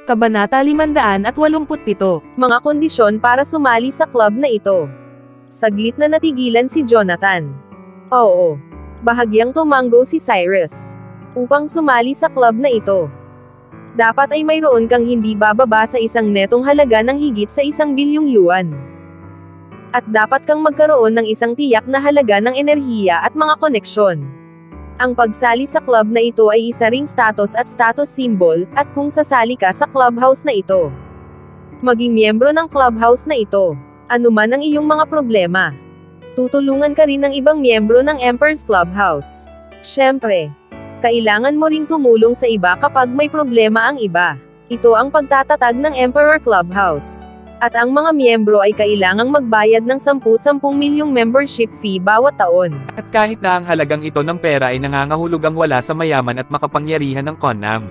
Kabanata 587, Mga kondisyon para sumali sa club na ito. Saglit na natigilan si Jonathan. Oo. Bahagyang tumango si Cyrus. Upang sumali sa club na ito, dapat ay mayroon kang hindi bababa sa isang netong halaga ng higit sa 1 bilyong yuan. At dapat kang magkaroon ng isang tiyak na halaga ng enerhiya at mga koneksyon. Ang pagsali sa club na ito ay isa ring status at status symbol, at kung sasali ka sa clubhouse na ito, maging miyembro ng clubhouse na ito, anuman ang iyong mga problema, tutulungan ka rin ng ibang miyembro ng Emperor's Clubhouse. Siyempre, kailangan mo ring tumulong sa iba kapag may problema ang iba. Ito ang pagtatatag ng Emperor Clubhouse. At ang mga miyembro ay kailangang magbayad ng 10 milyong membership fee bawat taon. At kahit na ang halagang ito ng pera ay nangangahulugang wala sa mayaman at makapangyarihan ng Conam,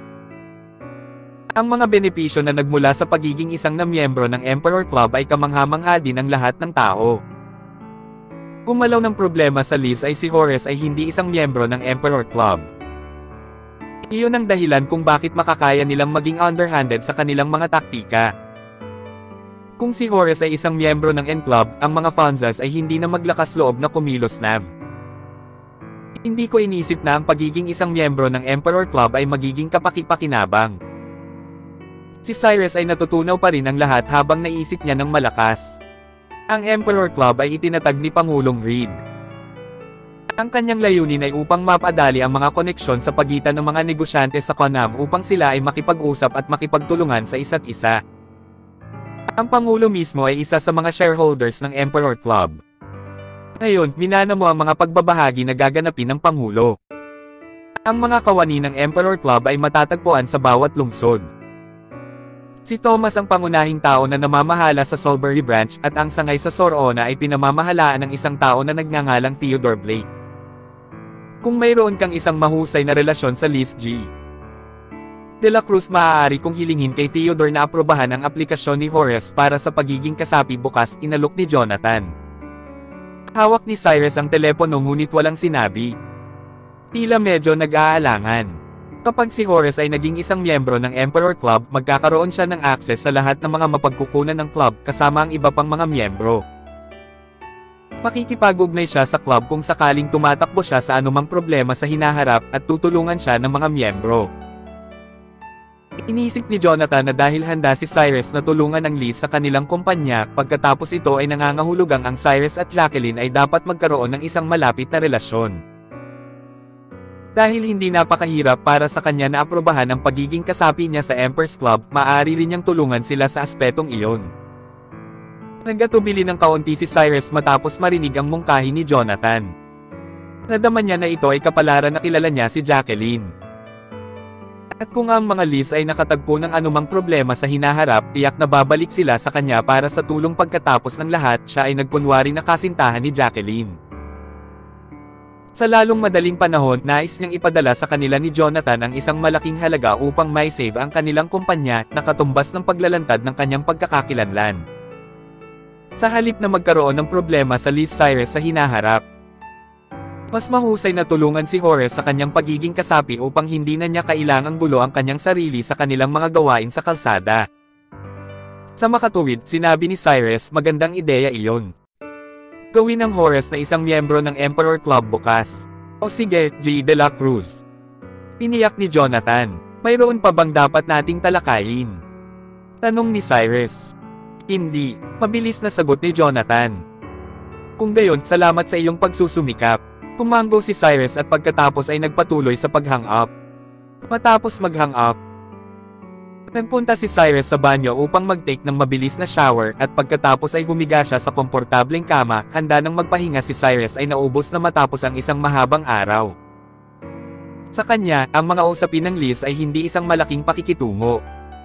ang mga benepisyo na nagmula sa pagiging isang na miyembro ng Emperor Club ay kamangha-mangha din ng lahat ng tao. Gumalaw ng problema sa Liz ay si Horace ay hindi isang miyembro ng Emperor Club. Iyon ang dahilan kung bakit makakaya nilang maging underhanded sa kanilang mga taktika. Kung si Horace ay isang miyembro ng N-Club, ang mga Fonzas ay hindi na maglakas loob na kumilos na. Hindi ko inisip na ang pagiging isang miyembro ng Emperor Club ay magiging kapaki-pakinabang. Si Cyrus ay natutunaw pa rin ang lahat habang naisip niya ng malakas. Ang Emperor Club ay itinatag ni Pangulong Reed. Ang kanyang layunin ay upang mapadali ang mga koneksyon sa pagitan ng mga negosyante sa Conam upang sila ay makipag-usap at makipagtulungan sa isa't isa. Ang Pangulo mismo ay isa sa mga shareholders ng Emperor Club. Ngayon, minana mo ang mga pagbabahagi na gaganapin ng Pangulo. Ang mga kawani ng Emperor Club ay matatagpuan sa bawat lungsod. Si Thomas ang pangunahing tao na namamahala sa Salisbury branch at ang sangay sa Sorona ay pinamamahalaan ng isang tao na nagngangalang Theodore Blake. Kung mayroon kang isang mahusay na relasyon sa Liz G. De la Cruz, maaari kong hilingin kay Theodore na aprobahan ang aplikasyon ni Horace para sa pagiging kasapi bukas, inalok ni Jonathan. Hawak ni Cyrus ang telepono ngunit walang sinabi. Tila medyo nag-aalangan. Kapag si Horace ay naging isang miyembro ng Emperor Club, magkakaroon siya ng access sa lahat ng mga mapagkukunan ng club kasama ang iba pang mga miyembro. Makikipag-ugnay siya sa club kung sakaling tumatakbo siya sa anumang problema sa hinaharap at tutulungan siya ng mga miyembro. Iniisip ni Jonathan na dahil handa si Cyrus na tulungan ang Liz sa kanilang kumpanya, pagkatapos ito ay nangangahulugang ang Cyrus at Jacqueline ay dapat magkaroon ng isang malapit na relasyon. Dahil hindi napakahirap para sa kanya na aprobahan ang pagiging kasapi niya sa Emperor's Club, maaari rin niyang tulungan sila sa aspetong iyon. Nagkatubili ng kaunti si Cyrus matapos marinig ang mungkahi ni Jonathan. Nadama niya na ito ay kapalaran na kilala niya si Jacqueline. At kung ang mga Liz ay nakatagpo ng anumang problema sa hinaharap, tiyak na babalik sila sa kanya para sa tulong. Pagkatapos ng lahat, siya ay nagkunwari na kasintahan ni Jacqueline. Sa lalong madaling panahon, nais niyang ipadala sa kanila ni Jonathan ang isang malaking halaga upang mai-save ang kanilang kumpanya, na katumbas ng paglalantad ng kanyang pagkakakilanlan. Sa halip na magkaroon ng problema sa Liz Cyrus sa hinaharap, mas mahusay na tulungan si Horace sa kanyang pagiging kasapi upang hindi na niya kailangang gulo ang kanyang sarili sa kanilang mga gawain sa kalsada. Sa makatuwid, sinabi ni Cyrus, magandang ideya iyon. Gawin ng Horace na isang miyembro ng Emperor Club bukas. O sige, G. de la Cruz. Tiniyak ni Jonathan. Mayroon pa bang dapat nating talakayin? Tanong ni Cyrus. Hindi. Mabilis na sagot ni Jonathan. Kung gayon, salamat sa iyong pagsusumikap. Tumango si Cyrus at pagkatapos ay nagpatuloy sa pag-hang up. Matapos mag-hang up, nagpunta si Cyrus sa banyo upang mag-take ng mabilis na shower at pagkatapos ay humiga siya sa komportableng kama. Handa nang magpahinga si Cyrus ay naubos na matapos ang isang mahabang araw. Sa kanya, ang mga usapin ng Liz ay hindi isang malaking pakikitungo.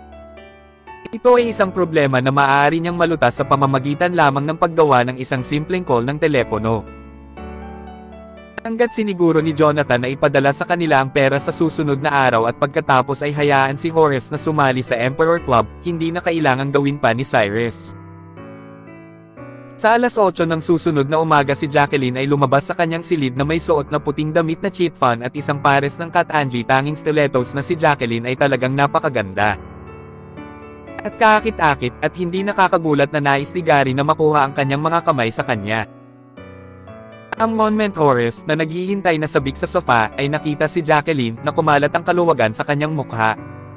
Ito ay isang problema na maaari niyang malutas sa pamamagitan lamang ng paggawa ng isang simpleng call ng telepono. Hanggat siniguro ni Jonathan na ipadala sa kanila ang pera sa susunod na araw at pagkatapos ay hayaan si Horace na sumali sa Emperor Club, hindi na kailangang gawin pa ni Cyrus. Sa alas 8 ng susunod na umaga, si Jacqueline ay lumabas sa kanyang silid na may suot na puting damit na chiffon at isang pares ng Kat Angie. Tanging stilettos na si Jacqueline ay talagang napakaganda. At kaakit-akit at hindi nakakagulat na nais ni Gary na makuha ang kanyang mga kamay sa kanya. Ang moment Horace na naghihintay na sabik sa sofa ay nakita si Jacqueline na kumalat ang kaluwagan sa kanyang mukha.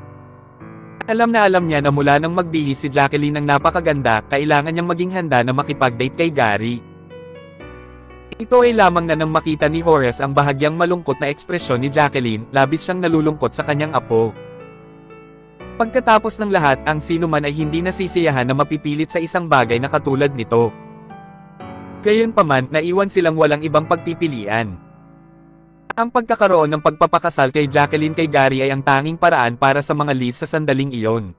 Alam niya na mula nang magbihis si Jacqueline ng napakaganda, kailangan niyang maging handa na makipag-date kay Gary. Ito ay lamang na nang makita ni Horace ang bahagyang malungkot na ekspresyon ni Jacqueline, labis siyang nalulungkot sa kanyang apo. Pagkatapos ng lahat, ang sino man ay hindi nasisiyahan na mapipilit sa isang bagay na katulad nito. Gayunpaman, naiwan silang walang ibang pagpipilian. Ang pagkakaroon ng pagpapakasal kay Jacqueline kay Gary ay ang tanging paraan para sa mga Liz sa sandaling iyon.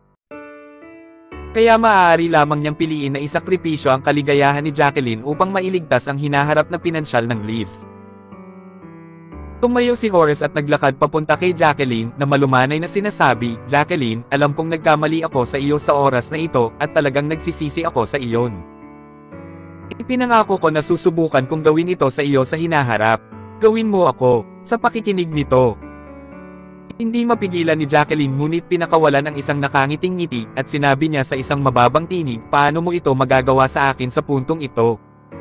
Kaya maaari lamang niyang piliin na isakripisyo ang kaligayahan ni Jacqueline upang mailigtas ang hinaharap na pinansyal ng Liz. Tumayo si Horace at naglakad papunta kay Jacqueline na malumanay na sinasabi, "Jacqueline, alam kong nagkamali ako sa iyo sa oras na ito at talagang nagsisisi ako sa iyon. Ipinangako ko na susubukan kong gawin ito sa iyo sa hinaharap. Gawin mo ako." Sa pakikinig nito, hindi mapigilan ni Jacqueline ngunit pinakawalan ang isang nakangiting ngiti at sinabi niya sa isang mababang tinig, "Paano mo ito magagawa sa akin sa puntong ito?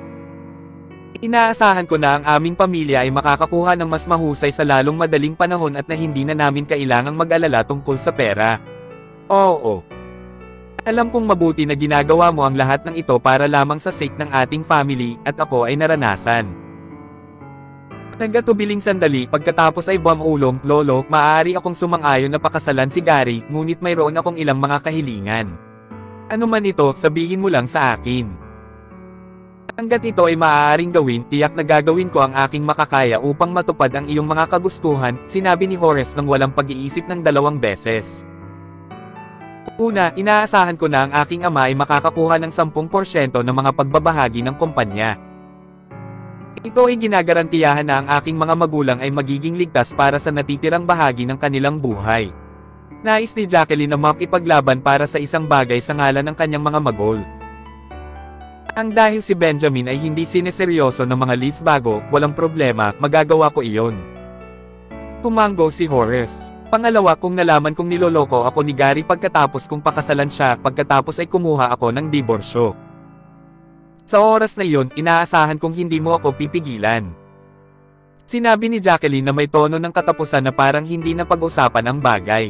Inaasahan ko na ang aming pamilya ay makakakuha ng mas mahusay sa lalong madaling panahon at na hindi na namin kailangang mag-alala tungkol sa pera. Oo. Alam kong mabuti na ginagawa mo ang lahat ng ito para lamang sa sake ng ating family, at ako ay naranasan." Nagatubiling sandali, pagkatapos ay bumulong, "Lolo, maaari akong sumang-ayon na pakasalan si Gary, ngunit mayroon akong ilang mga kahilingan. Ano man ito, sabihin mo lang sa akin. Hanggat ito ay maaaring gawin, tiyak na gagawin ko ang aking makakaya upang matupad ang iyong mga kagustuhan," sinabi ni Horace nang walang pag-iisip ng 2 beses. "Una, inaasahan ko na ang aking ama ay makakakuha ng 10% ng mga pagbabahagi ng kumpanya. Ito ay ginagarantiyahan na ang aking mga magulang ay magiging ligtas para sa natitirang bahagi ng kanilang buhay." Nais ni Jacqueline na makipaglaban para sa isang bagay sa ngalan ng kanyang mga magol. Ang dahil si Benjamin ay hindi sineseryoso ng mga Liz bago, walang problema, magagawa ko iyon. Tumango si Horace. "Pangalawa, kung nalaman kong niloloko ako ni Gary pagkatapos kong pakasalan siya, pagkatapos ay kumuha ako ng diborsyo. Sa oras na iyon, inaasahan kong hindi mo ako pipigilan." Sinabi ni Jacqueline na may tono ng katapusan na parang hindi na pag-usapan ang bagay.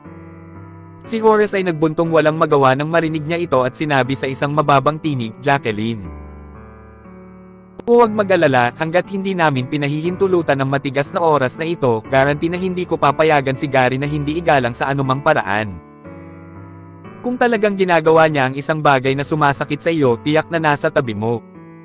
Si Horace ay nagbuntong walang magawa nang marinig niya ito at sinabi sa isang mababang tinig, "Jacqueline, huwag mag-alala, hanggat hindi namin pinahihintulutan ng matigas na oras na ito, guarantee na hindi ko papayagan si Gary na hindi igalang sa anumang paraan. Kung talagang ginagawa niya ang isang bagay na sumasakit sa iyo, tiyak na nasa tabi mo.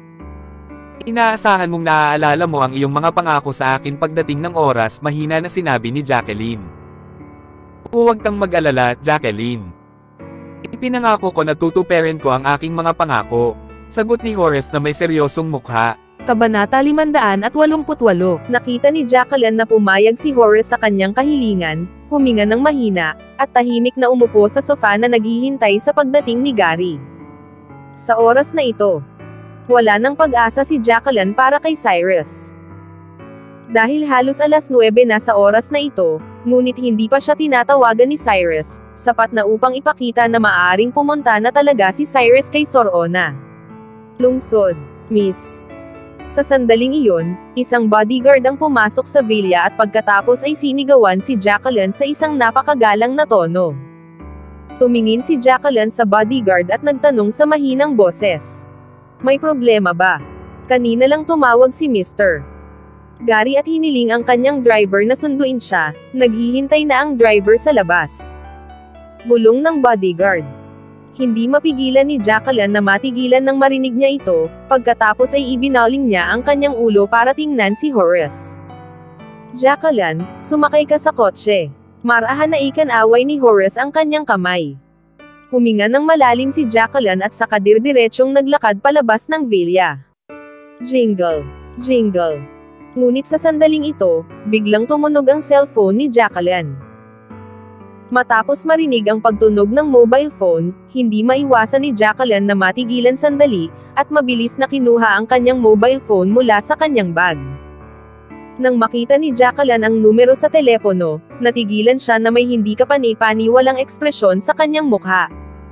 Inaasahan mong naaalala mo ang iyong mga pangako sa akin pagdating ng oras," mahina na sinabi ni Jacqueline. "Huwag kang mag-alala, Jacqueline. Ipinangako ko na tutuparin ko ang aking mga pangako," sagot ni Horace na may seryosong mukha. Kabanata 588. Nakita ni Jacqueline na pumayag si Horace sa kanyang kahilingan, huminga ng mahina, at tahimik na umupo sa sofa na naghihintay sa pagdating ni Gary. Sa oras na ito, wala nang pag-asa si Jacqueline para kay Cyrus. Dahil halos 9:00 na sa oras na ito, ngunit hindi pa siya tinatawagan ni Cyrus, sapat na upang ipakita na maaaring pumunta na talaga si Cyrus kay Sorona. Lungsod, Miss. Sa sandaling iyon, isang bodyguard ang pumasok sa villa at pagkatapos ay sinigawan si Jacqueline sa isang napakagalang na tono. Tumingin si Jacqueline sa bodyguard at nagtanong sa mahinang boses, "May problema ba? Kanina lang tumawag si Mr. Gary at hiniling ang kanyang driver na sunduin siya, naghihintay na ang driver sa labas." Bulong ng bodyguard. Hindi mapigilan ni Jacqueline na matigilan nang marinig niya ito, pagkatapos ay ibinaling niya ang kanyang ulo para tingnan si Horace. "Jacqueline, sumakay ka sa kotse." Marahan na ikan-away ni Horace ang kanyang kamay. Huminga ng malalim si Jacqueline at saka dirdiretsong naglakad palabas ng villa. Jingle, jingle. Ngunit sa sandaling ito, biglang tumunog ang cellphone ni Jacqueline. Matapos marinig ang pagtunog ng mobile phone, hindi maiwasan ni Jacqueline na matigilan sandali, at mabilis na kinuha ang kanyang mobile phone mula sa kanyang bag. Nang makita ni Jacqueline ang numero sa telepono, natigilan siya na may hindi kapani-paniwalang ekspresyon sa kanyang mukha.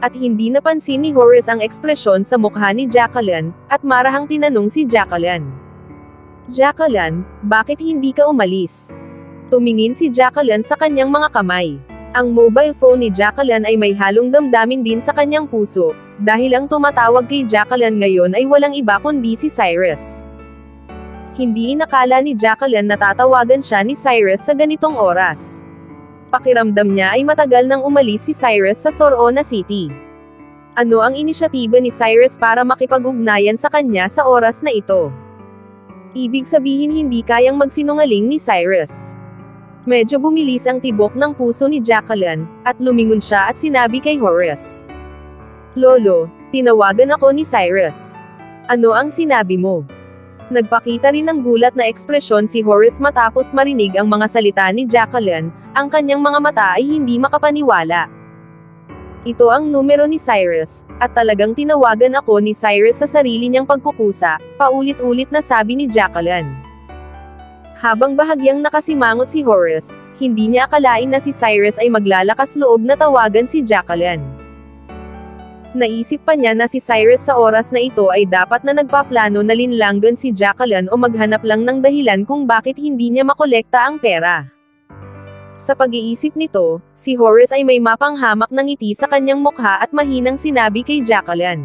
At hindi napansin ni Horace ang ekspresyon sa mukha ni Jacqueline, at marahang tinanong si Jacqueline. Jacqueline, bakit hindi ka umalis? Tumingin si Jacqueline sa kanyang mga kamay. Ang mobile phone ni Jacqueline ay may halong damdamin din sa kanyang puso, dahil ang tumatawag kay Jacqueline ngayon ay walang iba kundi si Cyrus. Hindi inakala ni Jacqueline na tatawagan siya ni Cyrus sa ganitong oras. Pakiramdam niya ay matagal nang umalis si Cyrus sa Sorona City. Ano ang inisyatiba ni Cyrus para makipag-ugnayan sa kanya sa oras na ito? Ibig sabihin hindi kayang magsinungaling ni Cyrus. Medyo bumilis ang tibok ng puso ni Jacqueline, at lumingon siya at sinabi kay Horace. Lolo, tinawagan ako ni Cyrus. Ano ang sinabi mo? Nagpakita rin ng gulat na ekspresyon si Horace matapos marinig ang mga salita ni Jacqueline, ang kanyang mga mata ay hindi makapaniwala. Ito ang numero ni Cyrus, at talagang tinawagan ako ni Cyrus sa sarili niyang pagkukusa, paulit-ulit na sabi ni Jacqueline. Habang bahagyang nakasimangot si Horace, hindi niya akalain na si Cyrus ay maglalakas loob na tawagan si Jacqueline. Naisip pa niya na si Cyrus sa oras na ito ay dapat na nagpaplano na linlanggan si Jacqueline o maghanap lang ng dahilan kung bakit hindi niya makolekta ang pera. Sa pag-iisip nito, si Horace ay may mapanghamak ng ngiti sa kanyang mukha at mahinang sinabi kay Jacqueline.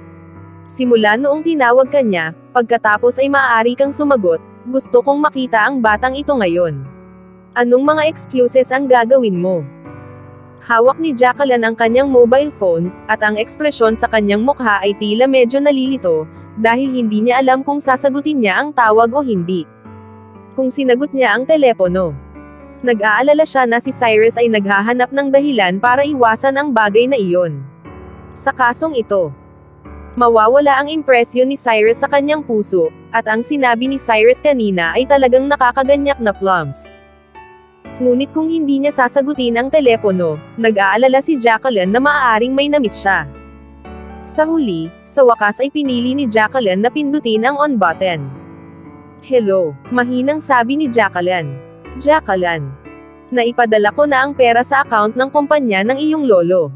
Simula noong tinawag ka niya, pagkatapos ay maaari kang sumagot, gusto kong makita ang batang ito ngayon. Anong mga excuses ang gagawin mo? Hawak ni Jacqueline ang kanyang mobile phone, at ang ekspresyon sa kanyang mukha ay tila medyo nalilito, dahil hindi niya alam kung sasagutin niya ang tawag o hindi. Kung sinagot niya ang telepono, nag-aalala siya na si Cyrus ay naghahanap ng dahilan para iwasan ang bagay na iyon. Sa kasong ito, mawawala ang impresyon ni Cyrus sa kanyang puso, at ang sinabi ni Cyrus kanina ay talagang nakakaganyak na plums. Ngunit kung hindi niya sasagutin ang telepono, nag-aalala si Jacqueline na maaaring may namiss siya. Sa huli, sa wakas ay pinili ni Jacqueline na pindutin ang on button. Hello, mahinang sabi ni Jacqueline. Jacqueline, naipadala ko na ang pera sa account ng kumpanya ng iyong lolo.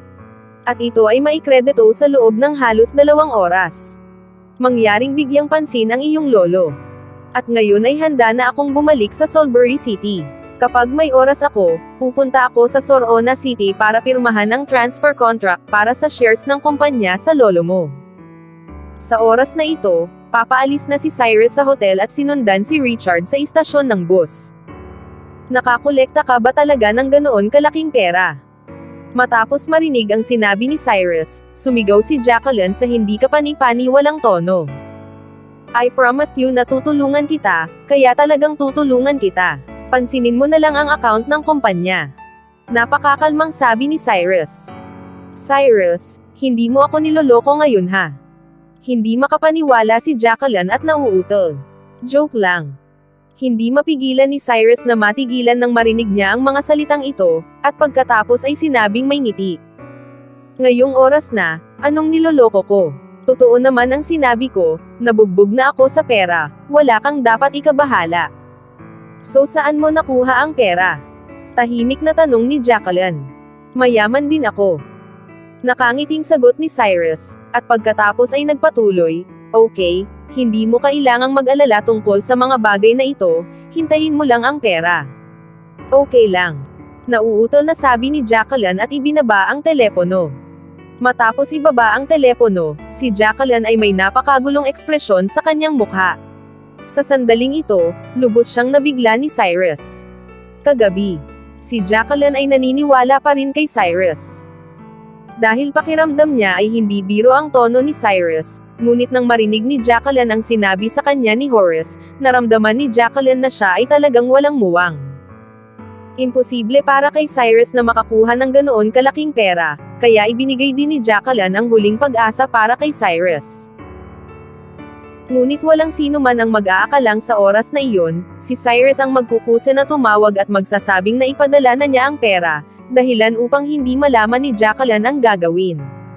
At ito ay maikredito sa loob ng halos 2 oras. Mangyaring bigyang pansin ang iyong lolo. At ngayon ay handa na akong bumalik sa Salisbury City. Kapag may oras ako, pupunta ako sa Sorona City para pirmahan ang transfer contract para sa shares ng kumpanya sa lolo mo. Sa oras na ito, papaalis na si Cyrus sa hotel at sinundan si Richard sa istasyon ng bus. Nakakolekta ka ba talaga ng ganoon kalaking pera? Matapos marinig ang sinabi ni Cyrus, sumigaw si Jacqueline sa hindi kapani-paniwalang tono. I promised you na tutulungan kita, kaya talagang tutulungan kita. Pansinin mo na lang ang account ng kumpanya. Napakakalmang sabi ni Cyrus. Cyrus, hindi mo ako niloloko ngayon ha? Hindi makapaniwala si Jacqueline at nauutol. Joke lang. Hindi mapigilan ni Cyrus na matigilan nang marinig niya ang mga salitang ito, at pagkatapos ay sinabing may ngiti. Ngayong oras na, anong niloloko ko? Totoo naman ang sinabi ko, nabugbog na ako sa pera, wala kang dapat ikabahala. So saan mo nakuha ang pera? Tahimik na tanong ni Jacqueline. Mayaman din ako. Nakangiting sagot ni Cyrus, at pagkatapos ay nagpatuloy, okay, hindi mo kailangang mag-alala tungkol sa mga bagay na ito, hintayin mo lang ang pera. Okay lang. Nauutol na sabi ni Jacqueline at ibinaba ang telepono. Matapos ibaba ang telepono, si Jacqueline ay may napakagulong ekspresyon sa kanyang mukha. Sa sandaling ito, lubos siyang nabigla ni Cyrus. Kagabi, si Jacqueline ay naniniwala pa rin kay Cyrus. Dahil pakiramdam niya ay hindi biro ang tono ni Cyrus, ngunit nang marinig ni Jacqueline ang sinabi sa kanya ni Horace, naramdaman ni Jacqueline na siya ay talagang walang muwang. Imposible para kay Cyrus na makakuha ng ganoon kalaking pera, kaya ibinigay din ni Jacqueline ang huling pag-asa para kay Cyrus. Ngunit walang sino man ang mag-aakalang sa oras na iyon, si Cyrus ang magkukusa na tumawag at magsasabing na ipadala na niya ang pera, dahilan upang hindi malaman ni Jacqueline ang gagawin.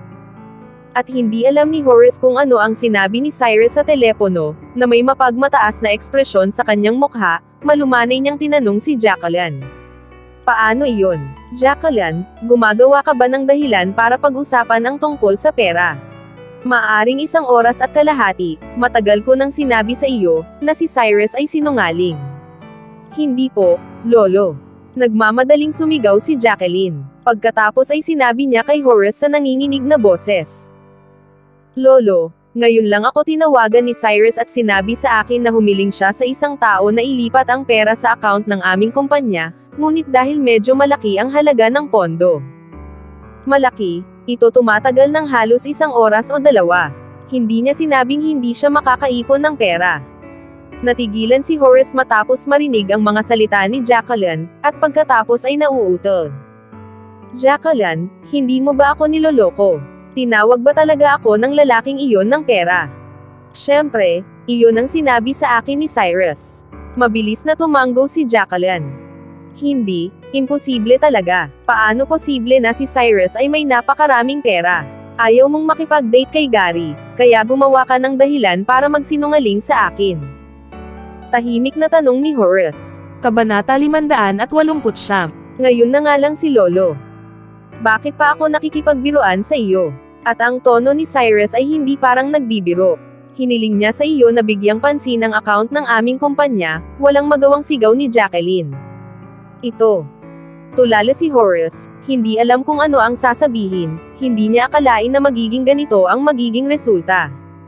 At hindi alam ni Horace kung ano ang sinabi ni Cyrus sa telepono, na may mapagmataas na ekspresyon sa kanyang mukha, malumanay niyang tinanong si Jacqueline. Paano iyon? Jacqueline, gumagawa ka ba ng dahilan para pag-usapan ang tungkol sa pera? Maaring 1 oras at kalahati, matagal ko nang sinabi sa iyo, na si Cyrus ay sinungaling. Hindi po, Lolo. Nagmamadaling sumigaw si Jacqueline. Pagkatapos ay sinabi niya kay Horace sa nanginginig na boses. Lolo, ngayon lang ako tinawagan ni Cyrus at sinabi sa akin na humiling siya sa isang tao na ilipat ang pera sa account ng aming kumpanya, ngunit dahil medyo malaki ang halaga ng pondo. Malaki, ito tumatagal ng halos 1 oras o 2. Hindi niya sinabing hindi siya makakaipon ng pera. Natigilan si Horace matapos marinig ang mga salita ni Jacqueline, at pagkatapos ay nauutal. Jacqueline, hindi mo ba ako niloloko? Tinawag ba talaga ako ng lalaking iyon ng pera? Siyempre, iyon ang sinabi sa akin ni Cyrus. Mabilis na tumango si Jacqueline. Hindi, imposible talaga. Paano posible na si Cyrus ay may napakaraming pera? Ayaw mong makipag-date kay Gary, kaya gumawa ka ng dahilan para magsinungaling sa akin. Tahimik na tanong ni Horace. Kabanata 589. Ngayon na nga lang si Lolo. Bakit pa ako nakikipagbiruan sa iyo? At ang tono ni Cyrus ay hindi parang nagbibiro. Hiniling niya sa iyo na bigyang pansin ang account ng aming kumpanya, walang magawang sigaw ni Jacqueline. Ito. Tulala si Horace, hindi alam kung ano ang sasabihin, hindi niya akalain na magiging ganito ang magiging resulta.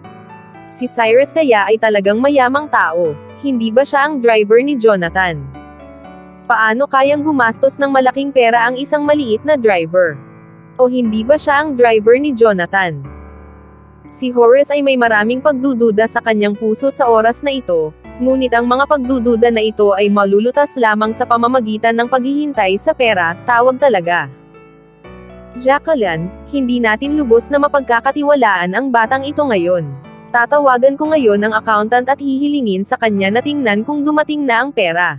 Si Cyrus kaya ay talagang mayamang tao, hindi ba siya ang driver ni Jonathan? Paano kayang gumastos ng malaking pera ang isang maliit na driver? O hindi ba siya ang driver ni Jonathan? Si Horace ay may maraming pagdududa sa kanyang puso sa oras na ito, ngunit ang mga pagdududa na ito ay malulutas lamang sa pamamagitan ng paghihintay sa pera, tawag talaga. Jacqueline, hindi natin lubos na mapagkakatiwalaan ang batang ito ngayon. Tatawagan ko ngayon ang accountant at hihilingin sa kanya na tingnan kung dumating na ang pera.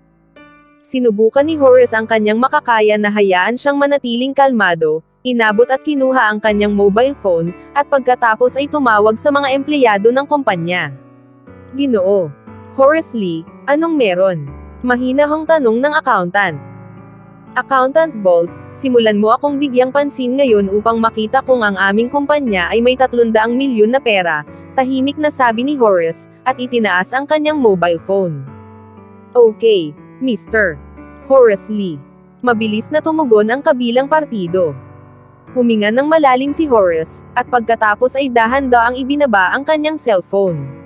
Sinubukan ni Horace ang kanyang makakaya na hayaan siyang manatiling kalmado, inabot at kinuha ang kanyang mobile phone, at pagkatapos ay tumawag sa mga empleyado ng kumpanya. Ginoo. Horace Lee, anong meron? Mahinahong tanong ng accountant. Accountant Bolt, simulan mo akong bigyang pansin ngayon upang makita kung ang aming kumpanya ay may 300 milyon na pera, tahimik na sabi ni Horace, at itinaas ang kanyang mobile phone. Okay, Mr. Horace Lee. Mabilis na tumugon ang kabilang partido. Huminga ng malalim si Horace, at pagkatapos ay dahan-daang ibinaba ang kanyang cellphone.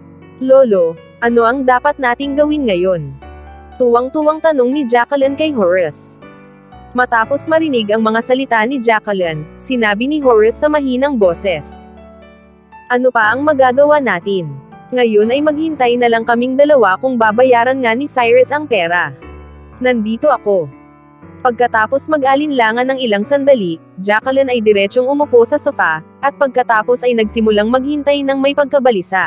Lolo, ano ang dapat nating gawin ngayon? Tuwang-tuwang tanong ni Jacqueline kay Horace. Matapos marinig ang mga salita ni Jacqueline, sinabi ni Horace sa mahinang boses. Ano pa ang magagawa natin? Ngayon ay maghintay na lang kaming dalawa kung babayaran nga ni Cyrus ang pera. Nandito ako. Pagkatapos mag-alinlangan ng ilang sandali, Jacqueline ay diretsyong umupo sa sofa, at pagkatapos ay nagsimulang maghintay ng may pagkabalisa.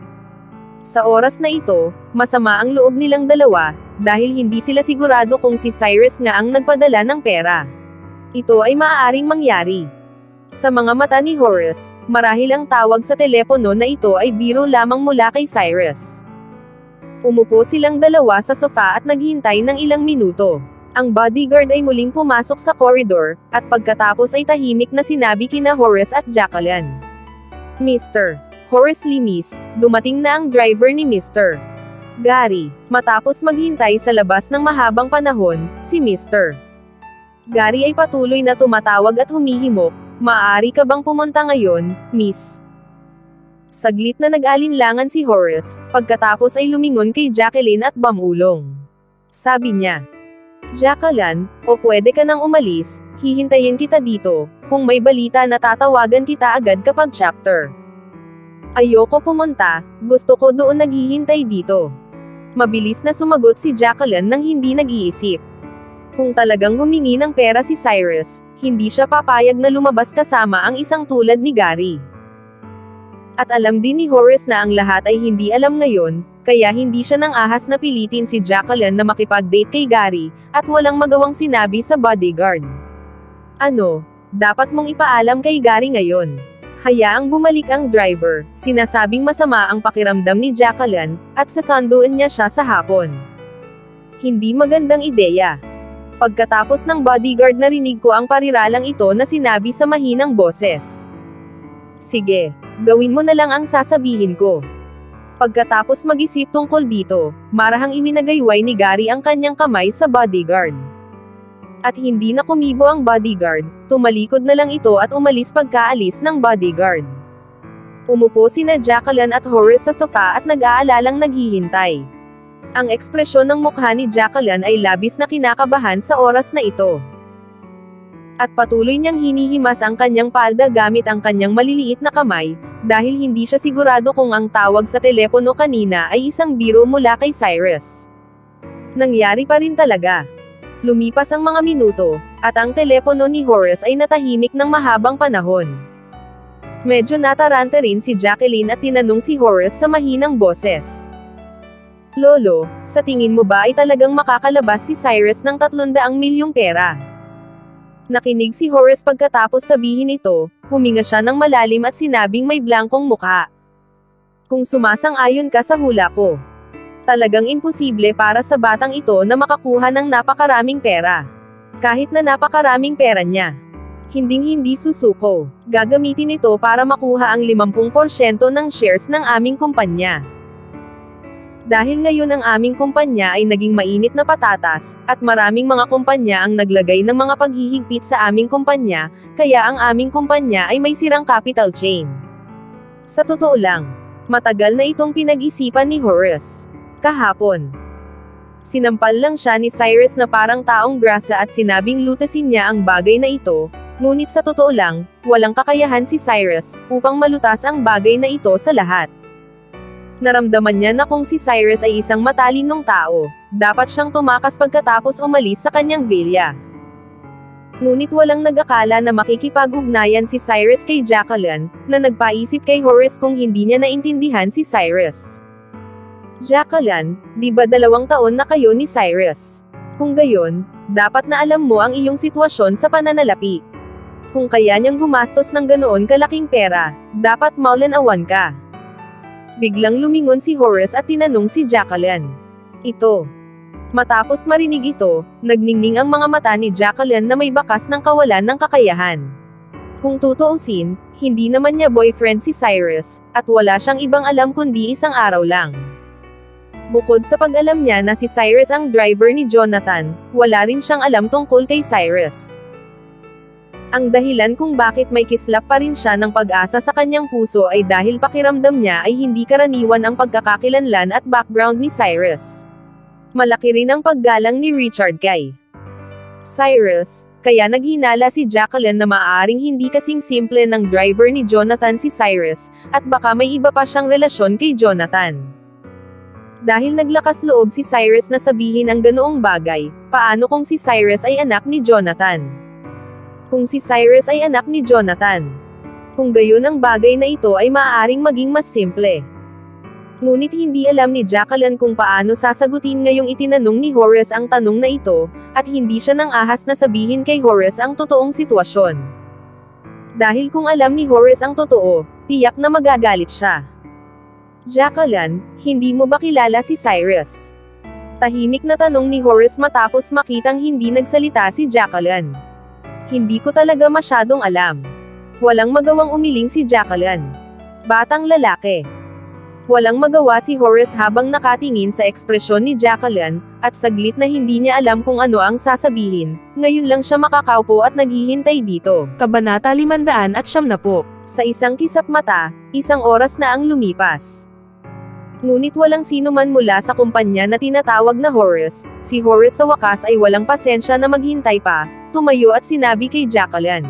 Sa oras na ito, masama ang loob nilang dalawa, dahil hindi sila sigurado kung si Cyrus nga ang nagpadala ng pera. Ito ay maaaring mangyari. Sa mga mata ni Horace, marahil ang tawag sa telepono na ito ay biro lamang mula kay Cyrus. Umupo silang dalawa sa sofa at naghintay ng ilang minuto. Ang bodyguard ay muling pumasok sa koridor, at pagkatapos ay tahimik na sinabi kina Horace at Jacqueline. Mr. Horace Lee, Miss, dumating na ang driver ni Mr. Gary. Matapos maghintay sa labas ng mahabang panahon, si Mr. Gary ay patuloy na tumatawag at humihimok. Maaari ka bang pumunta ngayon, Miss? Saglit na nag-alinlangan si Horace, pagkatapos ay lumingon kay Jacqueline at bumulong. Sabi niya, Jacqueline, o pwede ka nang umalis, hihintayin kita dito, kung may balita na tatawagan kita agad kapag chapter. Ayoko pumunta, gusto ko doon naghihintay dito. Mabilis na sumagot si Jacqueline nang hindi nag-iisip. Kung talagang humingi ng pera si Cyrus, hindi siya papayag na lumabas kasama ang isang tulad ni Gary. At alam din ni Horace na ang lahat ay hindi alam ngayon, kaya hindi siya nang ahas na pilitin si Jacqueline na makipag-date kay Gary, at walang magawang sinabi sa bodyguard. Ano, dapat mong ipaalam kay Gary ngayon. Hayaang bumalik ang driver, sinasabing masama ang pakiramdam ni Jacqueline, at sasanduan niya siya sa hapon. Hindi magandang ideya. Pagkatapos ng bodyguard narinig ko ang pariralang ito na sinabi sa mahinang boses. Sige, gawin mo na lang ang sasabihin ko. Pagkatapos mag-isip tungkol dito, marahang iwinagayway ni Gary ang kanyang kamay sa bodyguard. At hindi na kumibo ang bodyguard, tumalikod na lang ito at umalis pagkaalis ng bodyguard. Umupo sina Jacqueline at Horace sa sofa at nag-aalalang naghihintay. Ang ekspresyon ng mukha ni Jacqueline ay labis na kinakabahan sa oras na ito. At patuloy niyang hinihimas ang kanyang palda gamit ang kanyang maliliit na kamay, dahil hindi siya sigurado kung ang tawag sa telepono kanina ay isang biro mula kay Cyrus. Nangyari pa rin talaga. Lumipas ang mga minuto, at ang telepono ni Horace ay natahimik ng mahabang panahon. Medyo natarante rin si Jacqueline at tinanong si Horace sa mahinang boses. Lolo, sa tingin mo ba ay talagang makakalabas si Cyrus ng 300 milyong pera? Nakinig si Horace pagkatapos sabihin ito, huminga siya ng malalim at sinabing may blankong mukha. Kung sumasang-ayon ka sa hula ko, talagang imposible para sa batang ito na makakuha ng napakaraming pera. Kahit na napakaraming pera niya, hinding-hindi susuko, gagamitin ito para makuha ang 50% ng shares ng aming kumpanya. Dahil ngayon ang aming kumpanya ay naging mainit na patatas, at maraming mga kumpanya ang naglagay ng mga paghihigpit sa aming kumpanya, kaya ang aming kumpanya ay may sirang capital chain. Sa totoo lang, matagal na itong pinag-isipan ni Horace. Kahapon, sinampal lang siya ni Cyrus na parang taong grasa at sinabing lutasin niya ang bagay na ito, ngunit sa totoo lang, walang kakayahan si Cyrus upang malutas ang bagay na ito sa lahat. Naramdaman niya na kung si Cyrus ay isang matalinong tao, dapat siyang tumakas pagkatapos umalis sa kanyang villa. Ngunit walang nag-akala na makikipag-ugnayan si Cyrus kay Jacqueline, na nagpaisip kay Horace kung hindi niya naintindihan si Cyrus. Jacqueline, di ba 2 taon na kayo ni Cyrus? Kung gayon, dapat na alam mo ang iyong sitwasyon sa pananalapi. Kung kaya niyang gumastos ng ganoon kalaking pera, dapat maulanawan ka. Biglang lumingon si Horace at tinanong si Jacqueline. Ito. Matapos marinig ito, nagningning ang mga mata ni Jacqueline na may bakas ng kawalan ng kakayahan. Kung tutuusin, hindi naman niya boyfriend si Cyrus, at wala siyang ibang alam kundi isang araw lang. Bukod sa pag-alam niya na si Cyrus ang driver ni Jonathan, wala rin siyang alam tungkol kay Cyrus. Ang dahilan kung bakit may kislap pa rin siya ng pag-asa sa kanyang puso ay dahil pakiramdam niya ay hindi karaniwan ang pagkakakilanlan at background ni Cyrus. Malaki rin ang paggalang ni Richard kay Cyrus, kaya naghinala si Jacqueline na maaaring hindi kasing simple ng driver ni Jonathan si Cyrus, at baka may iba pa siyang relasyon kay Jonathan. Dahil naglakas loob si Cyrus na sabihin ang ganoong bagay, paano kung si Cyrus ay anak ni Jonathan? Kung si Cyrus ay anak ni Jonathan. Kung gayon ang bagay na ito ay maaaring maging mas simple. Ngunit hindi alam ni Jacqueline kung paano sasagutin ngayong itinanong ni Horace ang tanong na ito, at hindi siya nang ahas na sabihin kay Horace ang totoong sitwasyon. Dahil kung alam ni Horace ang totoo, tiyak na magagalit siya. Jacqueline, hindi mo ba kilala si Cyrus? Tahimik na tanong ni Horace matapos makitang hindi nagsalita si Jacqueline. Hindi ko talaga masyadong alam. Walang magawang umiling si Jacqueline. Batang lalaki. Walang magawa si Horace habang nakatingin sa ekspresyon ni Jacqueline, at saglit na hindi niya alam kung ano ang sasabihin. Ngayon lang siya makakaupo at naghihintay dito. Kabanata 570. Sa isang kisap mata, 1 oras na ang lumipas. Ngunit walang sino man mula sa kumpanya na tinatawag na Horace. Si Horace sa wakas ay walang pasensya na maghintay pa, tumayo at sinabi kay Jacqueline.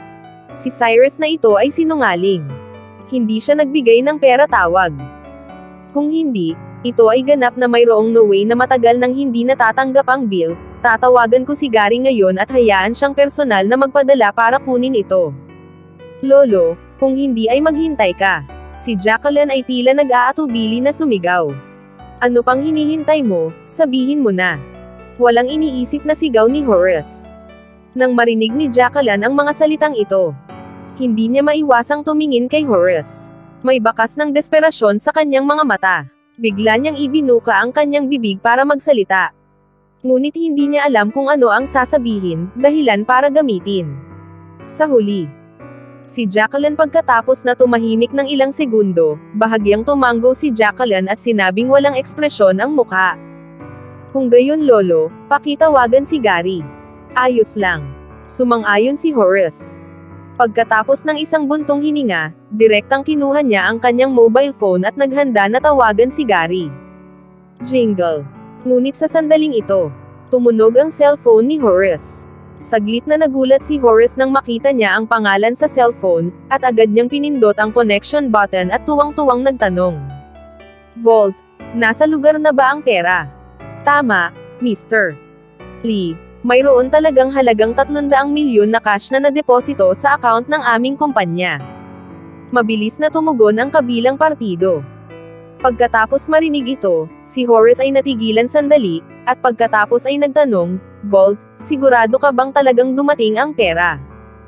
Si Cyrus na ito ay sinungaling. Hindi siya nagbigay ng pera tawag. Kung hindi, ito ay ganap na mayroong no way na matagal nang hindi natatanggap ang bill, tatawagan ko si Gary ngayon at hayaan siyang personal na magpadala para kunin ito. Lolo, kung hindi ay maghintay ka. Si Jacqueline ay tila nag-aatubili na sumigaw. Ano pang hinihintay mo, sabihin mo na. Walang iniisip na sigaw ni Horace. Nang marinig ni Jacqueline ang mga salitang ito, hindi niya maiwasang tumingin kay Horace. May bakas ng desperasyon sa kanyang mga mata. Bigla niyang ibinuka ang kanyang bibig para magsalita. Ngunit hindi niya alam kung ano ang sasabihin, dahilan para gamitin. Sa huli, si Jacqueline pagkatapos na tumahimik ng ilang segundo, bahagyang tumango si Jacqueline at sinabing walang ekspresyon ang mukha. Kung gayon lolo, pakitawagan si Gary. Ayos lang. Sumang-ayon si Horace. Pagkatapos ng isang buntong hininga, direktang kinuha niya ang kanyang mobile phone at naghanda na tawagan si Gary. Jingle. Ngunit sa sandaling ito, tumunog ang cellphone ni Horace. Saglit na nagulat si Horace nang makita niya ang pangalan sa cellphone, at agad niyang pinindot ang connection button at tuwang-tuwang nagtanong. Vault, nasa lugar na ba ang pera? Tama, Mr. Lee. Mayroon talagang halagang 300 milyon na cash na nadeposito sa account ng aming kumpanya. Mabilis na tumugon ang kabilang partido. Pagkatapos marinig ito, si Horace ay natigilan sandali, at pagkatapos ay nagtanong, Vault, sigurado ka bang talagang dumating ang pera?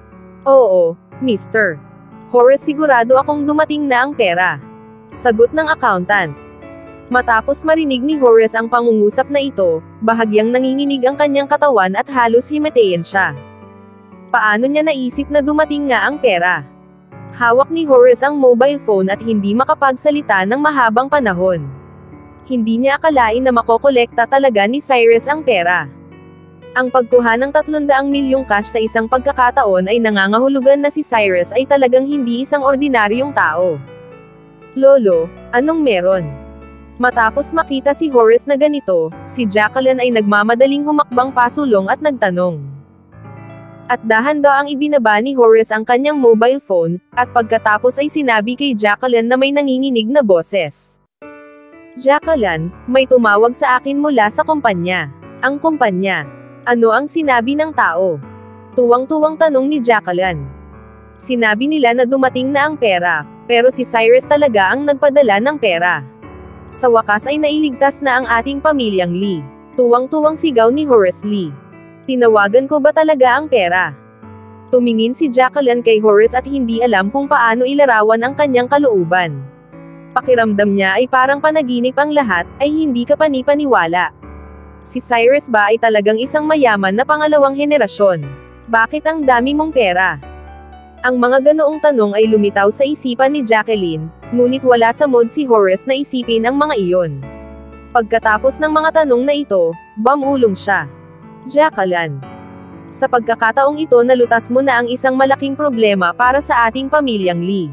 Oo, Mr. Horace, sigurado akong dumating na ang pera. Sagot ng accountant. Matapos marinig ni Horace ang pangungusap na ito, bahagyang nanginginig ang kanyang katawan at halos himatayin siya. Paano niya naisip na dumating nga ang pera? Hawak ni Horace ang mobile phone at hindi makapagsalita ng mahabang panahon. Hindi niya akalain na makokolekta talaga ni Cyrus ang pera. Ang pagkuha ng 300 milyong cash sa isang pagkakataon ay nangangahulugan na si Cyrus ay talagang hindi isang ordinaryong tao. Lolo, anong meron? Matapos makita si Horace na ganito, si Jacqueline ay nagmamadaling humakbang pasulong at nagtanong. At dahan-daang ibinaba ni Horace ang kanyang mobile phone, at pagkatapos ay sinabi kay Jacqueline na may nanginginig na boses. Jacqueline, may tumawag sa akin mula sa kumpanya. Ang kumpanya. Ano ang sinabi ng tao? Tuwang-tuwang tanong ni Jacqueline. Sinabi nila na dumating na ang pera, pero si Cyrus talaga ang nagpadala ng pera. Sa wakas ay nailigtas na ang ating pamilyang Lee. Tuwang-tuwang sigaw ni Horace Lee. Tinawagan ko ba talaga ang pera? Tumingin si Jacqueline kay Horace at hindi alam kung paano ilarawan ang kanyang kalooban. Pakiramdam niya ay parang panaginip ang lahat, ay hindi ka panipaniwala. Si Cyrus ba ay talagang isang mayaman na pangalawang henerasyon? Bakit ang dami mong pera? Ang mga ganoong tanong ay lumitaw sa isipan ni Jacqueline, ngunit wala sa mood si Horace na isipin ang mga iyon. Pagkatapos ng mga tanong na ito, bumulong siya. Jacqueline. Sa pagkakataong ito nalutas mo na ang isang malaking problema para sa ating pamilyang Lee.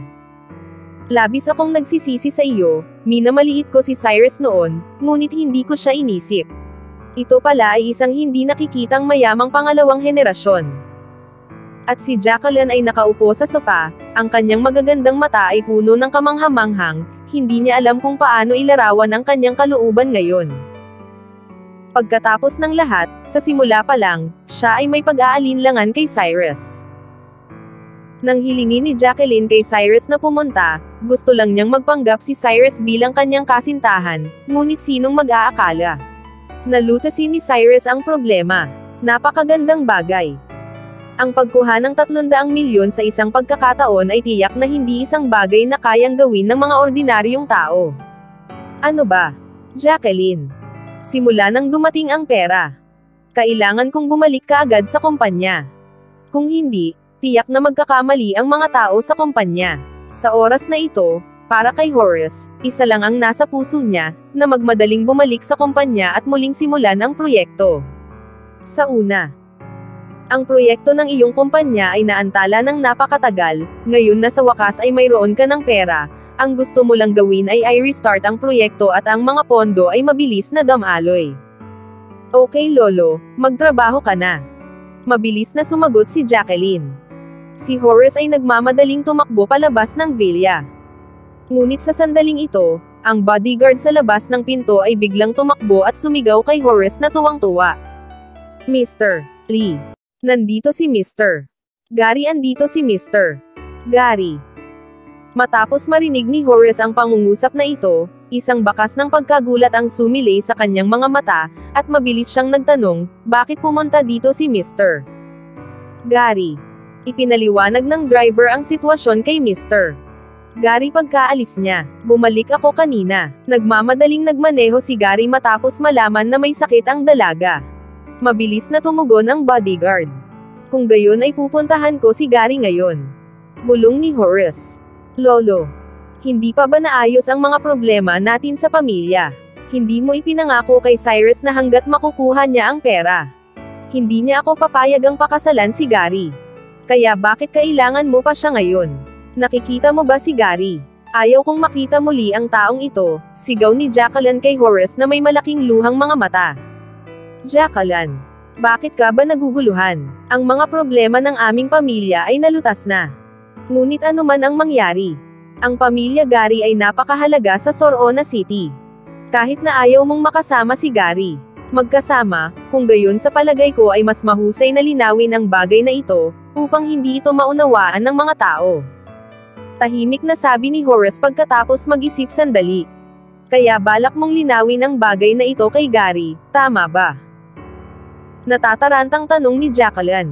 Labis akong nagsisisi sa iyo, minamaliit ko si Cyrus noon, ngunit hindi ko siya inisip. Ito pala ay isang hindi nakikitang mayamang pangalawang henerasyon. At si Jacqueline ay nakaupo sa sofa, ang kanyang magagandang mata ay puno ng kamanghamanghang, hindi niya alam kung paano ilarawan ang kanyang kalooban ngayon. Pagkatapos ng lahat, sa simula pa lang, siya ay may pag-aalinlangan kay Cyrus. Nang hilingin ni Jacqueline kay Cyrus na pumunta, gusto lang niyang magpanggap si Cyrus bilang kanyang kasintahan, ngunit sinong mag-aakala? Nalutasin ni Cyrus ang problema. Napakagandang bagay. Ang pagkuha ng 300 milyon sa isang pagkakataon ay tiyak na hindi isang bagay na kayang gawin ng mga ordinaryong tao. Ano ba? Jacqueline. Simula nang dumating ang pera. Kailangan kong bumalik kaagad sa kumpanya. Kung hindi, tiyak na magkakamali ang mga tao sa kumpanya. Sa oras na ito, para kay Horace, isa lang ang nasa puso niya, na magmadaling bumalik sa kumpanya at muling simulan ang proyekto. Sa una, ang proyekto ng iyong kumpanya ay naantala ng napakatagal, ngayon na sa wakas ay mayroon ka ng pera, ang gusto mo lang gawin ay i-restart ang proyekto at ang mga pondo ay mabilis na damaloy. Okay lolo, magtrabaho ka na. Mabilis na sumagot si Jacqueline. Si Horace ay nagmamadaling tumakbo palabas ng villa. Ngunit sa sandaling ito, ang bodyguard sa labas ng pinto ay biglang tumakbo at sumigaw kay Horace na tuwang-tuwa. Mr. Lee. Nandito si Mr. Gary, andito si Mr. Gary. Matapos marinig ni Horace ang pangungusap na ito, isang bakas ng pagkagulat ang sumilay sa kanyang mga mata, at mabilis siyang nagtanong, bakit pumunta dito si Mr. Gary? Ipinaliwanag ng driver ang sitwasyon kay Mr. Gary pagkaalis niya, bumalik ako kanina. Nagmamadaling nagmaneho si Gary matapos malaman na may sakit ang dalaga. Mabilis na tumugon ang bodyguard. Kung gayon ay pupuntahan ko si Gary ngayon. Bulong ni Horace. Lolo, hindi pa ba naayos ang mga problema natin sa pamilya? Hindi mo ipinangako kay Cyrus na hanggat makukuha niya ang pera. Hindi niya ako papayagang pakasalan si Gary. Kaya bakit kailangan mo pa siya ngayon? Nakikita mo ba si Gary? Ayaw kong makita muli ang taong ito, sigaw ni Jacqueline kay Horace na may malaking luhang mga mata. Jacqueline, bakit ka ba naguguluhan? Ang mga problema ng aming pamilya ay nalutas na. Ngunit ano man ang mangyari, ang pamilya Gary ay napakahalaga sa Sorona City. Kahit na ayaw mong makasama si Gary, magkasama, kung gayon sa palagay ko ay mas mahusay na linawin ang bagay na ito, upang hindi ito maunawaan ng mga tao. Tahimik na sabi ni Horace pagkatapos mag-isip sandali. Kaya balak mong linawin ang bagay na ito kay Gary, tama ba? Natatarantang tanong ni Jacqueline.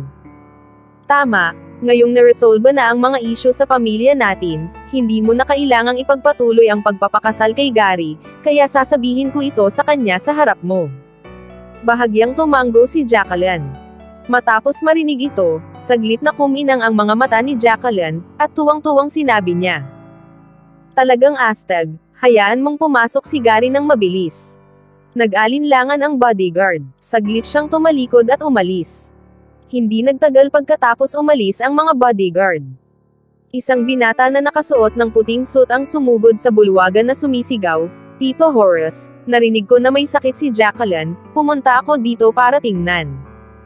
Tama, ngayong naresolba na ang mga isyu sa pamilya natin, hindi mo na kailangang ipagpatuloy ang pagpapakasal kay Gary, kaya sasabihin ko ito sa kanya sa harap mo. Bahagyang tumango si Jacqueline. Matapos marinig ito, saglit na kuminang ang mga mata ni Jacqueline, at tuwang-tuwang sinabi niya. Talagang astag, hayaan mong pumasok si Gary ng mabilis. Nag-alinlangan ang bodyguard, saglit siyang tumalikod at umalis. Hindi nagtagal pagkatapos umalis ang mga bodyguard. Isang binata na nakasuot ng puting suit ang sumugod sa bulwagan na sumisigaw, Tito Horace, narinig ko na may sakit si Jacqueline, pumunta ako dito para tingnan.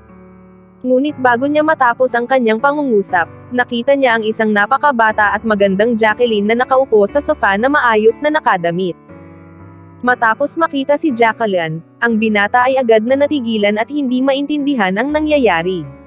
Ngunit bago niya matapos ang kanyang pangungusap, nakita niya ang isang napakabata at magandang Jacqueline na nakaupo sa sofa na maayos na nakadamit. Matapos makita si Jacqueline, ang binata ay agad na natigilan at hindi maintindihan ang nangyayari.